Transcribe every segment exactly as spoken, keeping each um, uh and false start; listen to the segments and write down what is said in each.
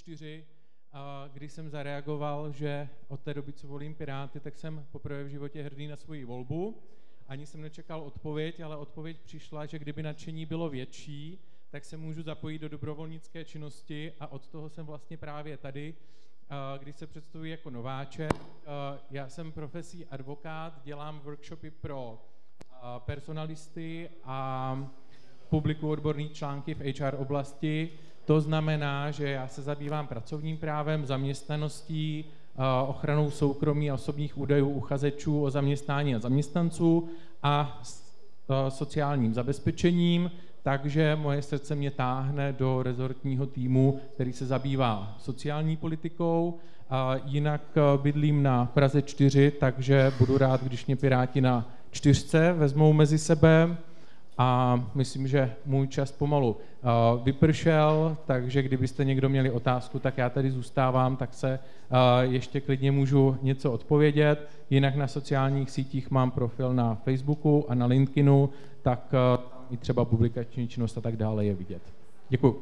čtyři, když jsem zareagoval, že od té doby, co volím Piráty, tak jsem poprvé v životě hrdý na svoji volbu. Ani jsem nečekal odpověď, ale odpověď přišla, že kdyby nadšení bylo větší, tak se můžu zapojit do dobrovolnické činnosti a od toho jsem vlastně právě tady, když se představuji jako nováček. Já jsem profesí advokát, dělám workshopy pro personalisty a publikuju odborné články v H R oblasti. To znamená, že já se zabývám pracovním právem, zaměstnaností, ochranou soukromí a osobních údajů uchazečů o zaměstnání a zaměstnanců a sociálním zabezpečením, takže moje srdce mě táhne do rezortního týmu, který se zabývá sociální politikou. Jinak bydlím na Praze čtyři, takže budu rád, když mě Piráti na čtyřce vezmou mezi sebe. A myslím, že můj čas pomalu uh, vypršel, takže kdybyste někdo měli otázku, tak já tady zůstávám, tak se uh, ještě klidně můžu něco odpovědět. Jinak na sociálních sítích mám profil na Facebooku a na LinkedInu, tak uh, i třeba publikační činnost a tak dále je vidět. Děkuji.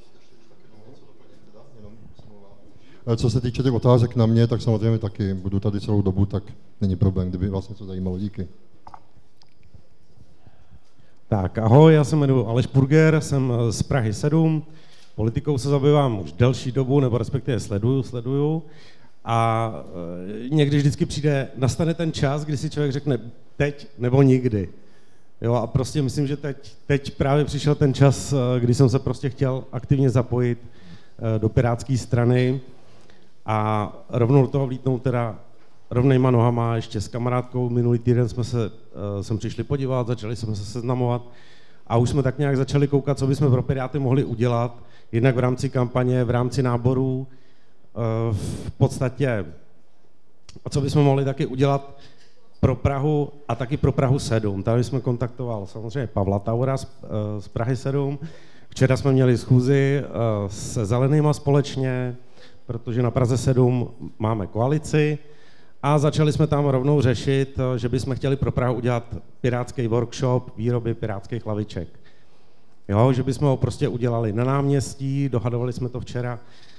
Co se týče těch otázek na mě, tak samozřejmě taky budu tady celou dobu, tak není problém, kdyby vás něco zajímalo. Díky. Tak, ahoj, já se jmenuji Aleš Burger, jsem z Prahy sedm, politikou se zabývám už delší dobu, nebo respektive sleduju, sleduju a někdy vždycky přijde, nastane ten čas, kdy si člověk řekne teď nebo nikdy. Jo, a prostě myslím, že teď, teď právě přišel ten čas, kdy jsem se prostě chtěl aktivně zapojit do pirátské strany a rovnou do toho vlítnout teda rovnejma nohama, ještě s kamarádkou. Minulý týden jsme se sem přišli podívat, začali jsme se seznamovat a už jsme tak nějak začali koukat, co bychom pro Piráty mohli udělat, jednak v rámci kampaně, v rámci náborů, v podstatě, a co bychom mohli taky udělat pro Prahu a taky pro Prahu sedm. Tady jsme kontaktoval samozřejmě Pavla Taura z, z Prahy sedm. Včera jsme měli schůzi se Zelenýma společně, protože na Praze sedm máme koalici. A začali jsme tam rovnou řešit, že bychom chtěli pro Prahu udělat pirátský workshop výroby pirátských laviček. Jo, že bychom ho prostě udělali na náměstí, dohadovali jsme to včera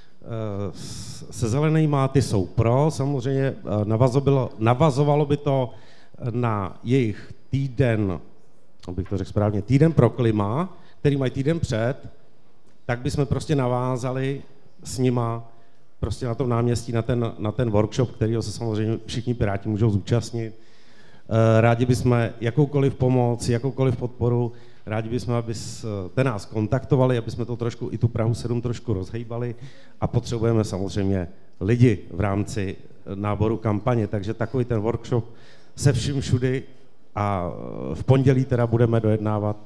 se Zelenýma, ty jsou pro, samozřejmě navazovalo, navazovalo by to na jejich týden, abych to řekl správně, týden pro klima, který mají týden před, tak bychom prostě navázali s nima prostě na tom náměstí, na ten, na ten workshop, kterýho se samozřejmě všichni Piráti můžou zúčastnit. Rádi bychom jakoukoliv pomoc, jakoukoliv podporu, rádi bychom, abyste nás kontaktovali, aby jsme to trošku, i tu Prahu sedm trošku rozhejbali a potřebujeme samozřejmě lidi v rámci náboru kampaně, takže takový ten workshop se vším všudy a v pondělí teda budeme dojednávat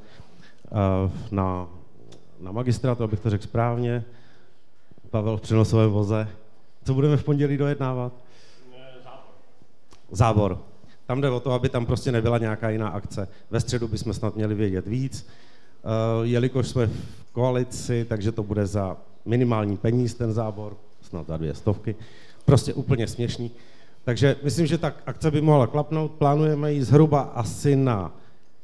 na, na magistrátu, abych to řekl správně, Pavel v přenosovém voze. Co budeme v pondělí dojednávat? Zábor. Zábor. Tam jde o to, aby tam prostě nebyla nějaká jiná akce. Ve středu bychom snad měli vědět víc. Uh, jelikož jsme v koalici, takže to bude za minimální peníz ten zábor, snad za dvě stovky. Prostě úplně směšný. Takže myslím, že tak akce by mohla klapnout. Plánujeme ji zhruba asi na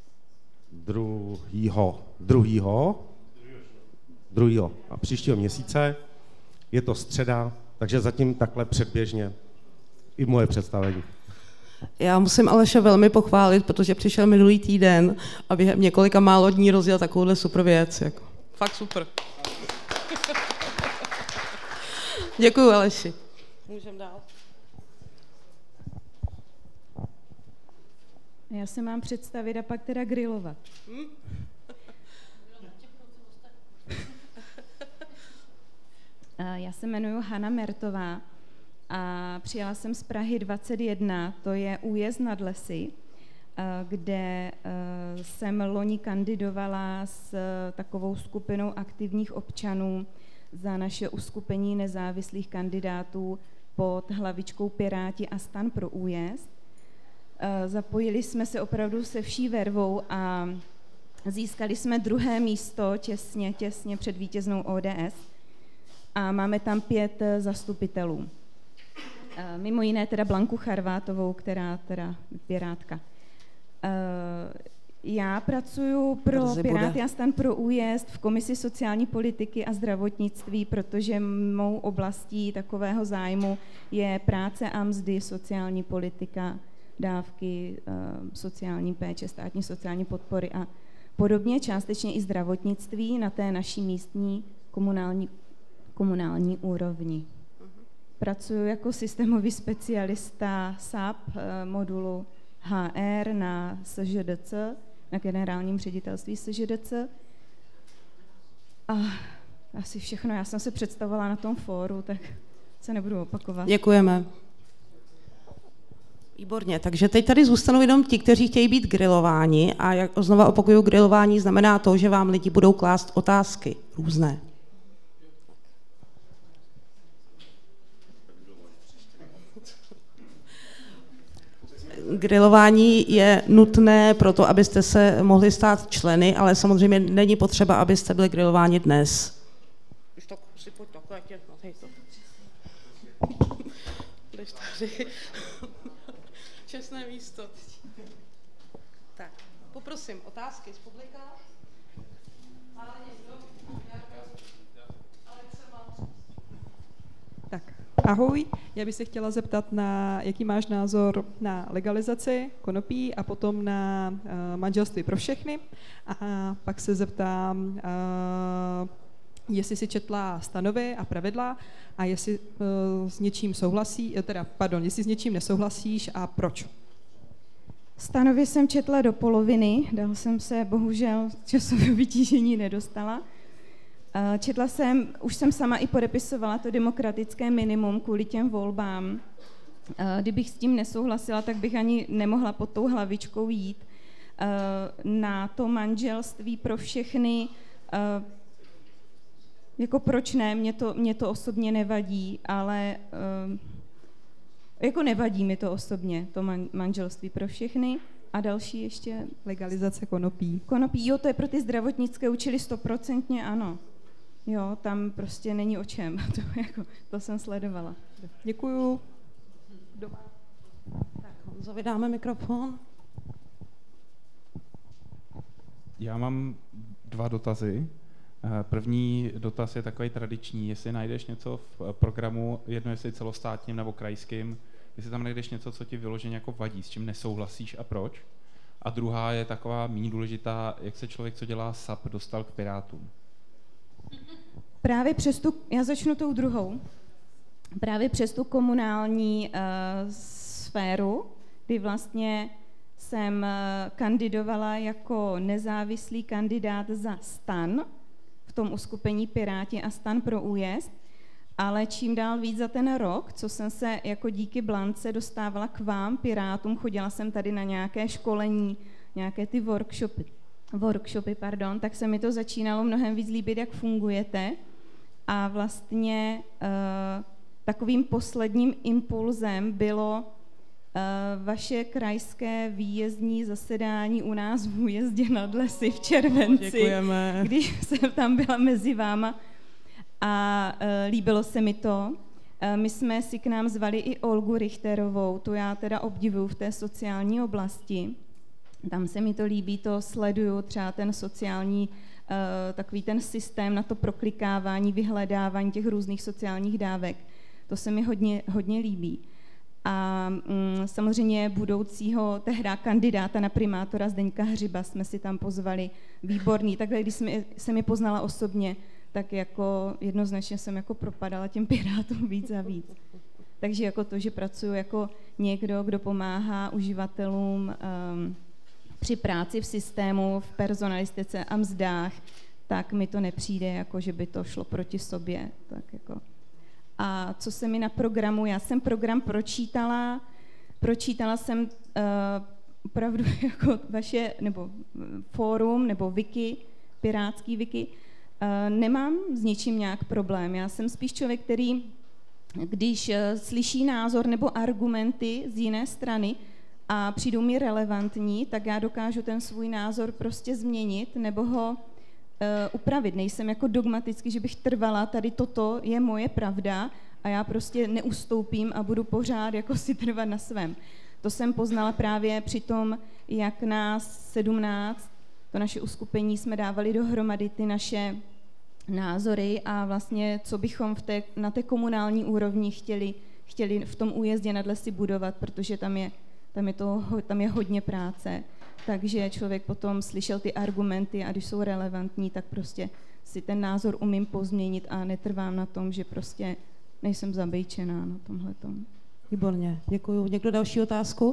druhýho, druhýho, druhýho a příštího měsíce. Je to středa, takže zatím takhle předběžně i moje představení. Já musím Aleše velmi pochválit, protože přišel minulý týden a během několika málo dní rozjel takovouhle super věc. Jako. Fakt super. Děkuju, Aleši. Můžeme dál. Já se mám představit a pak teda grillovat. Hmm? Já se jmenuji Hana Mertová a přijela jsem z Prahy dvacet jedna, to je Újezd nad Lesy, kde jsem loni kandidovala s takovou skupinou aktivních občanů za naše uskupení nezávislých kandidátů pod hlavičkou Piráti a Stan pro Újezd. Zapojili jsme se opravdu se vší vervou a získali jsme druhé místo těsně, těsně před vítěznou O D S. A máme tam pět zastupitelů. Mimo jiné teda Blanku Charvátovou, která teda Pirátka. Já pracuji pro Brzy Piráty bude. a Stan pro újezd v Komisi sociální politiky a zdravotnictví, protože mou oblastí takového zájmu je práce a mzdy, sociální politika, dávky, eh, sociální péče, státní sociální podpory a podobně, částečně i zdravotnictví na té naší místní komunální, komunální úrovni. Pracuji jako systémový specialista S A P eh, modulu H R na S Ž D C, na generálním ředitelství S Ž D C. A asi všechno, já jsem se představovala na tom fóru, tak se nebudu opakovat. Děkujeme. Výborně, takže teď tady zůstanou jenom ti, kteří chtějí být grilováni a jak znova opakuju, grilování znamená to, že vám lidi budou klást otázky různé. Grilování je nutné proto, abyste se mohli stát členy, ale samozřejmě není potřeba, abyste byli grilováni dnes. Čestné místo. Tak, poprosím otázky z publika. Tak, ahoj, já bych se chtěla zeptat, na jaký máš názor na legalizaci konopí a potom na uh, manželství pro všechny. A pak se zeptám, uh, jestli si četla stanovy a pravidla a jestli uh, s něčím souhlasí, teda, pardon, jestli s něčím nesouhlasíš a proč. Stanově jsem četla do poloviny, dál jsem se bohužel časové vytížení nedostala. Četla jsem, už jsem sama i podepisovala to demokratické minimum kvůli těm volbám. Kdybych s tím nesouhlasila, tak bych ani nemohla pod tou hlavičkou jít. Na to manželství pro všechny, jako proč ne, mě to, mě to osobně nevadí, ale jako nevadí mi to osobně, to manželství pro všechny. A další ještě? Legalizace konopí. Konopí, jo, to je pro ty zdravotnické účely stoprocentně ano. Jo, tam prostě není o čem, to, jako, to jsem sledovala. Děkuju. Doma. Tak, Honzovi dáme mikrofon. Já mám dva dotazy. První dotaz je takový tradiční, jestli najdeš něco v programu, jedno jestli celostátním nebo krajským, jestli tam najdeš něco, co ti vyloženě jako vadí, s čím nesouhlasíš a proč. A druhá je taková méně důležitá, jak se člověk, co dělá S A P, dostal k Pirátům. Právě přes tu, já začnu tou druhou, právě přes tu komunální uh, sféru, kdy vlastně jsem uh, kandidovala jako nezávislý kandidát za STAN, v tom uskupení Piráti a STAN pro újezd, ale čím dál víc za ten rok, co jsem se jako díky Blance dostávala k vám, Pirátům, chodila jsem tady na nějaké školení, nějaké ty workshopy, workshopy, pardon, tak se mi to začínalo mnohem víc líbit, jak fungujete. A vlastně uh, takovým posledním impulzem bylo uh, vaše krajské výjezdní zasedání u nás v Újezdě nad Lesy v červenci, Děkujeme. když jsem tam byla mezi váma a uh, líbilo se mi to. Uh, my jsme si k nám zvali i Olgu Richterovou, tu já teda obdivuju v té sociální oblasti. Tam se mi to líbí, to sleduju, třeba ten sociální, uh, takový ten systém na to proklikávání, vyhledávání těch různých sociálních dávek. To se mi hodně, hodně líbí. A um, samozřejmě budoucího tehdy kandidáta na primátora Zdeňka Hřiba jsme si tam pozvali, výborný. Takhle, když jsem, jsem je poznala osobně, tak jako jednoznačně jsem jako propadala těm Pirátům víc a víc. Takže jako to, že pracuji jako někdo, kdo pomáhá uživatelům um, při práci v systému, v personalistice a mzdách, tak mi to nepřijde, jako že by to šlo proti sobě. Tak jako. A co se mi na programu, já jsem program pročítala, pročítala jsem uh, opravdu jako vaše, nebo fórum, nebo wiki, pirátský wiki, uh, nemám s ničím nějak problém. Já jsem spíš člověk, který, když uh, slyší názor nebo argumenty z jiné strany, a přijdou mi relevantní, tak já dokážu ten svůj názor prostě změnit nebo ho uh, upravit. Nejsem jako dogmaticky, že bych trvala, tady toto je moje pravda a já prostě neustoupím a budu pořád jako si trvat na svém. To jsem poznala právě při tom, jak nás sedmnáct, to naše uskupení, jsme dávali dohromady ty naše názory a vlastně, co bychom v té, na té komunální úrovni chtěli, chtěli v tom újezdě nad lesy budovat, protože tam je, tam je, to, tam je hodně práce. Takže člověk potom slyšel ty argumenty a když jsou relevantní, tak prostě si ten názor umím pozměnit a netrvám na tom, že prostě nejsem zabejčená na tomhletom. Výborně, děkuju. Někdo další otázku?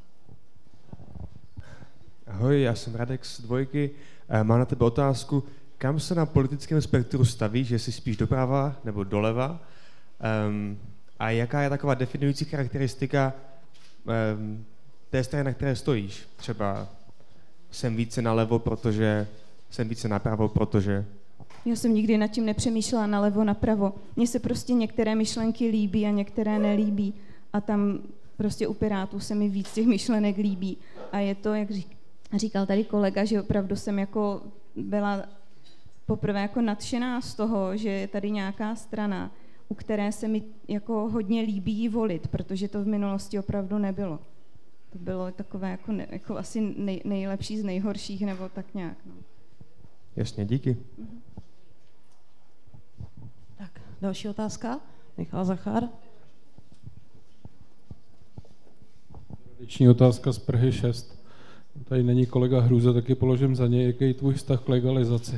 Ahoj, já jsem Radek z Dvojky. Mám na tebe otázku, kam se na politickém spektru stavíš, jestli spíš doprava nebo doleva? Um, a jaká je taková definující charakteristika um, té strany, na které stojíš? Třeba jsem více nalevo, protože jsem více napravo, protože... Já jsem nikdy nad tím nepřemýšlela nalevo, napravo. Mně se prostě některé myšlenky líbí a některé nelíbí. A tam prostě u Pirátů se mi víc těch myšlenek líbí. A je to, jak říkal tady kolega, že opravdu jsem jako byla poprvé jako nadšená z toho, že je tady nějaká strana, u které se mi jako hodně líbí volit, protože to v minulosti opravdu nebylo. To bylo takové jako, ne, jako asi nej, nejlepší z nejhorších, nebo tak nějak. No. Jasně, díky. Mhm. Tak, další otázka. Michal Zachar. Tradiční otázka z Prahy šest. Tady není kolega Hrůza, taky položím za něj. Jaký je tvůj vztah k legalizaci?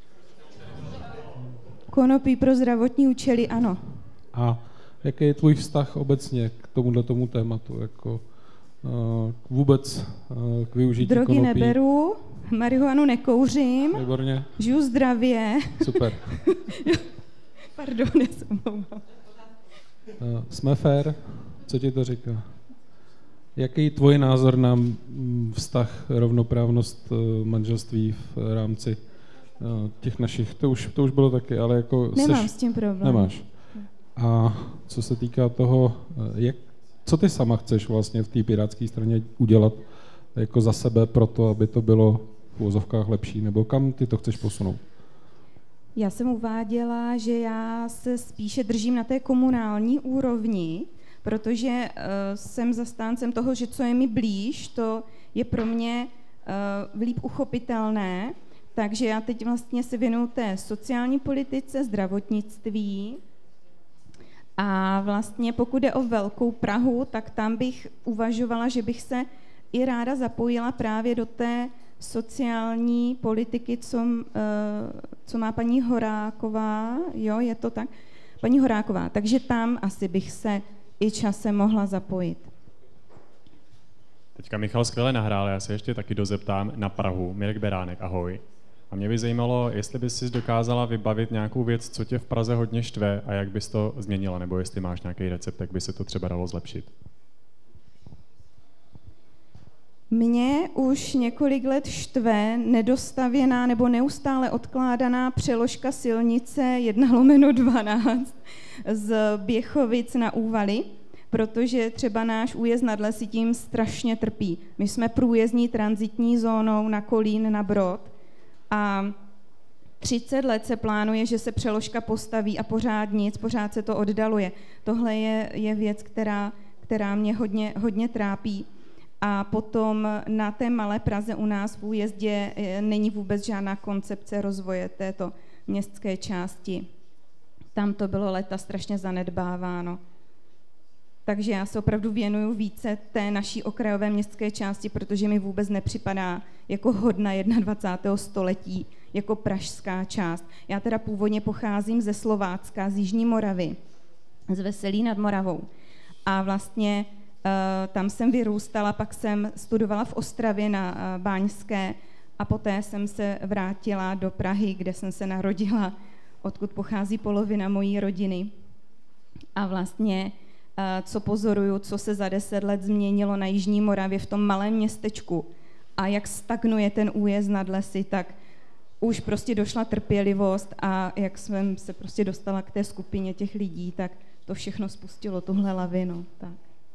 Konopí pro zdravotní účely, ano. A jaký je tvůj vztah obecně k tomuhle tomu tématu? Jako, uh, vůbec uh, k využití Drogy konopí? neberu, marihuanu nekouřím, Výborně. žiju zdravě. Super. Pardon, já se omlouvám. Uh, jsme fair? Co ti to říká? Jaký je tvůj názor na vztah, rovnoprávnost manželství v rámci těch našich, to už, to už bylo taky, ale jako... Nemám seš, s tím problém. Nemáš. A co se týká toho, jak, co ty sama chceš vlastně v té pirátské straně udělat jako za sebe pro to, aby to bylo v uvozovkách lepší, nebo kam ty to chceš posunout? Já jsem uváděla, že já se spíše držím na té komunální úrovni, protože uh, jsem zastáncem toho, že co je mi blíž, to je pro mě uh, líp uchopitelné, takže já teď vlastně se věnuju té sociální politice, zdravotnictví a vlastně pokud jde o Velkou Prahu, tak tam bych uvažovala, že bych se i ráda zapojila právě do té sociální politiky, co, uh, co má paní Horáková, jo, je to tak, paní Horáková, takže tam asi bych se i časem mohla zapojit. Teďka Michal skvěle nahrál, já se ještě taky dozeptám na Prahu. Mirek Beránek, ahoj. A mě by zajímalo, jestli bys si dokázala vybavit nějakou věc, co tě v Praze hodně štve a jak bys to změnila, nebo jestli máš nějaký recept, jak by se to třeba dalo zlepšit. Mě už několik let štve nedostavěná nebo neustále odkládaná přeložka silnice jedna lomeno dvanáct z Běchovic na Úvaly, protože třeba náš újezd nad lesy tím strašně trpí. My jsme průjezdní tranzitní zónou na Kolín na Brod a třicet let se plánuje, že se přeložka postaví a pořád nic, pořád se to oddaluje. Tohle je, je věc, která, která mě hodně, hodně trápí. A potom na té Malé Praze u nás v újezdě není vůbec žádná koncepce rozvoje této městské části. Tam to bylo léta strašně zanedbáváno. Takže já se opravdu věnuju více té naší okrajové městské části, protože mi vůbec nepřipadá jako hodna dvacátého prvního století, jako pražská část. Já teda původně pocházím ze Slovácka, z Jižní Moravy, z Veselí nad Moravou. A vlastně Uh, tam jsem vyrůstala, pak jsem studovala v Ostravě na uh, Báňské a poté jsem se vrátila do Prahy, kde jsem se narodila, odkud pochází polovina mojí rodiny. A vlastně, uh, co pozoruju, co se za deset let změnilo na Jižní Moravě v tom malém městečku a jak stagnuje ten újezd nad lesy, tak už prostě došla trpělivost a jak jsem se prostě dostala k té skupině těch lidí, tak to všechno spustilo tuhle lavinu. Tak.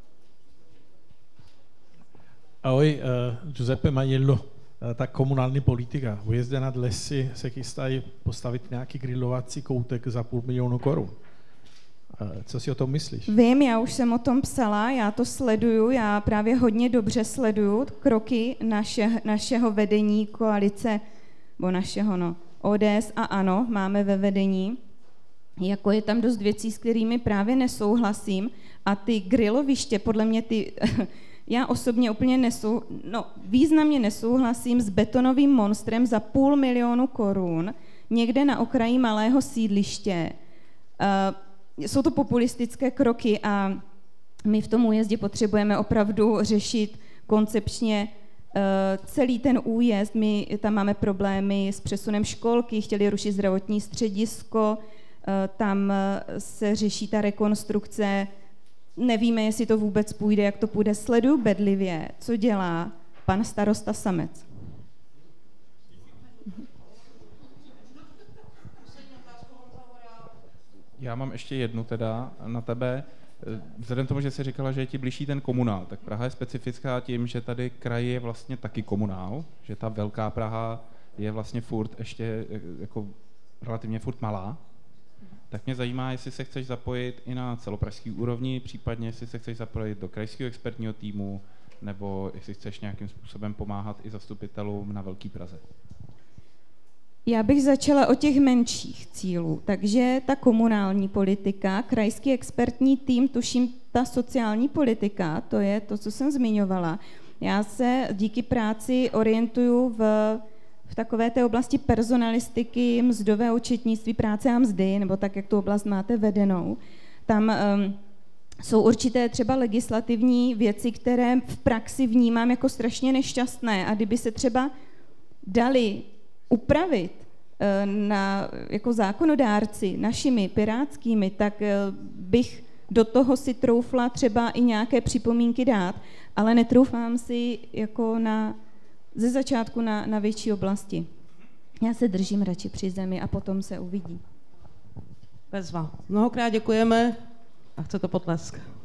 Ahoj, uh, Giuseppe Majillo, uh, ta komunální politika. V Újezdě nad lesy se chystají postavit nějaký grilovací koutek za půl milionu korun. Co si o tom myslíš? Vím, já už jsem o tom psala, já to sleduju, já právě hodně dobře sleduju kroky naše, našeho vedení koalice, bo našeho, no, O D S a ANO máme ve vedení. Jako je tam dost věcí, s kterými právě nesouhlasím a ty griloviště, podle mě ty, já osobně úplně nesou, no, významně nesouhlasím s betonovým monstrem za půl milionu korun někde na okraji malého sídliště. Uh, jsou to populistické kroky a my v tom újezdě potřebujeme opravdu řešit koncepčně uh, celý ten újezd. My tam máme problémy s přesunem školky, chtěli rušit zdravotní středisko, tam se řeší ta rekonstrukce, nevíme, jestli to vůbec půjde, jak to půjde. Sleduju bedlivě, co dělá pan starosta Samec. Já mám ještě jednu teda na tebe. Vzhledem tomu, že jsi říkala, že je ti blížší ten komunál, tak Praha je specifická tím, že tady kraj je vlastně taky komunál, že ta velká Praha je vlastně furt ještě jako relativně furt malá. Tak mě zajímá, jestli se chceš zapojit i na celopražský úrovni, případně jestli se chceš zapojit do krajského expertního týmu, nebo jestli chceš nějakým způsobem pomáhat i zastupitelům na Velké Praze. Já bych začala o těch menších cílů. Takže ta komunální politika, krajský expertní tým, tuším ta sociální politika, to je to, co jsem zmiňovala. Já se díky práci orientuju v v takové té oblasti personalistiky, mzdové účetnictví, práce a mzdy, nebo tak, jak tu oblast máte vedenou. Tam um, jsou určité třeba legislativní věci, které v praxi vnímám jako strašně nešťastné a kdyby se třeba dali upravit uh, na, jako zákonodárci našimi pirátskými, tak uh, bych do toho si troufla třeba i nějaké připomínky dát, ale netroufám si jako na ze začátku na, na větší oblasti. Já se držím radši při zemi a potom se uvidí. Bezva. Mnohokrát děkujeme a chce to potlesk.